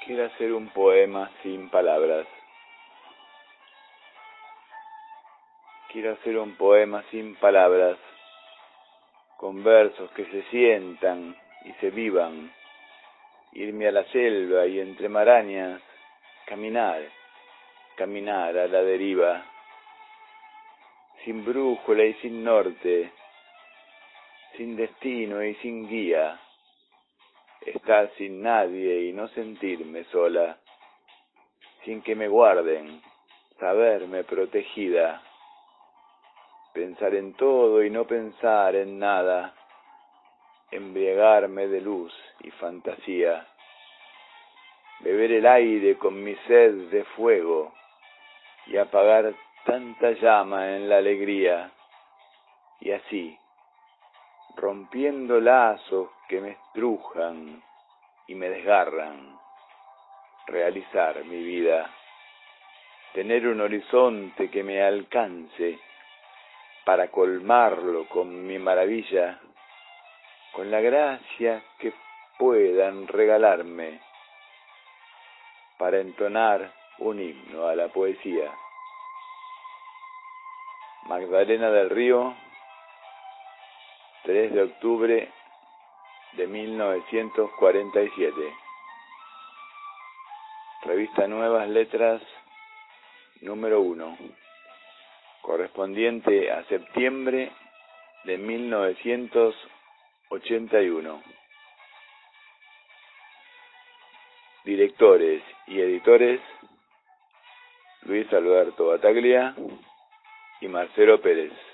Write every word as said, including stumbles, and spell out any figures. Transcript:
Quiero hacer un poema sin palabras. Quiero hacer un poema sin palabras, con versos que se sientan y se vivan. Irme a la selva y entre marañas, caminar, caminar a la deriva. Sin brújula y sin norte, sin destino y sin guía. Estar sin nadie y no sentirme sola, sin que me guarden, saberme protegida. Pensar en todo y no pensar en nada, embriagarme de luz y fantasía. Beber el aire con mi sed de fuego y apagar tanta llama en la alegría. Y así, rompiendo lazos que me estrujan y me desgarran, realizar mi vida, tener un horizonte que me alcance para colmarlo con mi maravilla, con la gracia que puedan regalarme para entonar un himno a la poesía. Magdalena del Río, tres de octubre de mil novecientos cuarenta y siete. Revista Nuevas Letras, número uno, correspondiente a septiembre de mil novecientos ochenta y uno. Directores y editores: Luis Alberto Bataglia y Marcelo Pérez.